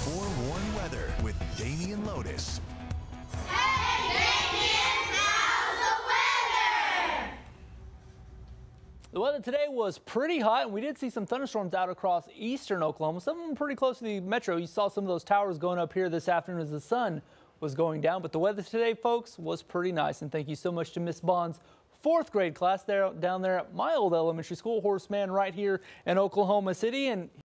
Forewarned weather with Damian Lotus. The weather today was pretty hot, and we did see some thunderstorms out across eastern Oklahoma, some of them pretty close to the metro. You saw some of those towers going up here this afternoon as the sun was going down. But the weather today, folks, was pretty nice. And thank you so much to Miss Bond's fourth grade class down there at my old elementary school, Horace Mann, right here in Oklahoma City. And